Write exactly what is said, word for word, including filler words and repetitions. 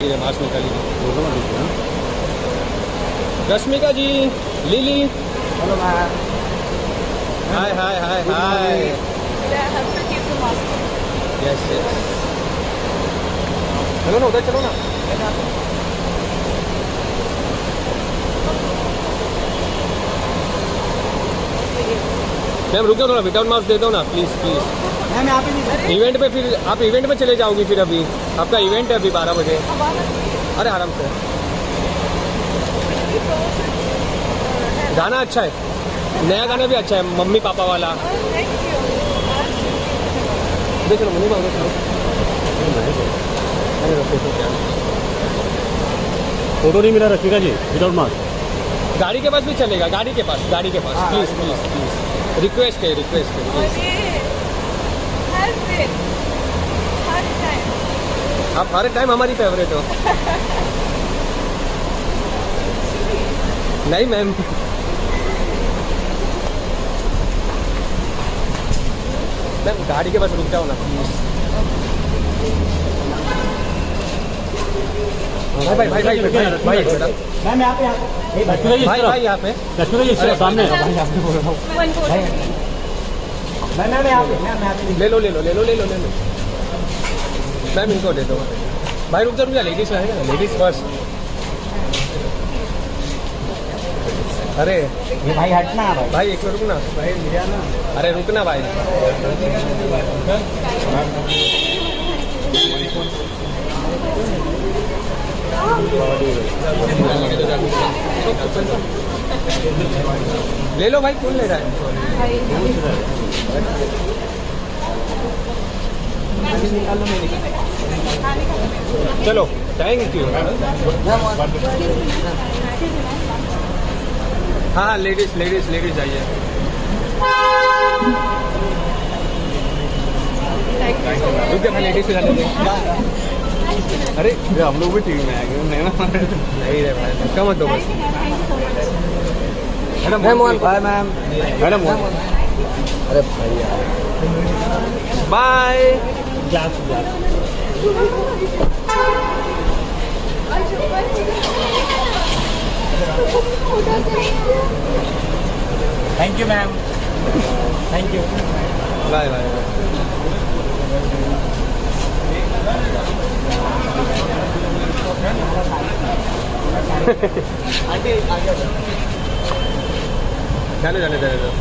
Mask निकाली। Rashmika ji, Lily, hello ma'am. Hi hi hi hi. Yes yes, चलो ना उधर, चलो ना मैम। रुक जाओ थोड़ा, विदाउट मास्क दे दो ना प्लीज प्लीज। मैम यहाँ पे नहीं, इवेंट पे फिर आप इवेंट में चले जाओगी फिर। अभी आपका इवेंट है अभी बारह बजे। अरे आराम से, गाना अच्छा है, नया गाना भी अच्छा है, मम्मी पापा वाला। देख लो मम्मी पापा, फोटो नहीं मिला रखिएगा जी विदाउट मास्क। गाड़ी के पास भी चलेगा, गाड़ी के पास, गाड़ी के पास प्लीज प्लीज प्लीज, रिक्वेस्ट है रिक्वेस्ट है प्लीज। आप हर टाइम हमारी फेवरेट हो। नहीं मैम, मैम गाड़ी के पास रुक जाओ ना प्लीज। भाई भाई भाई भाई भाई भाई मैम यहाँ पे, भाई भाई यहाँ पे सामने मैम मैम यहाँ पे, मैम यहाँ पे। ले लो ले लो ले लो ले लो ले लो मैम, इनको दे दो भाई। रुक जा रुक जा, लेडीज रहेगा ना, लेडीज फर्स्ट। अरे ये भाई हटना भाई। भाई एक मिनट रुकना भाई, ना अरे रुकना भाई। ले लो भाई, कौन ले रहा है? चलो थैंक यू। हाँ हाँ, लेडीज लेडीज लेडीज आइए। रुक जा, मैं लेडीज से जाने देंगे। अरे हम लोग भी टीम में आएंगे नहीं ना। नहीं रे भाई, धक्का मत दो बस। Madam bye ma'am. मैडम अरे भाई यार, bye. Thank you ma'am, thank you. Bye bye. जाने जाने जाने दो।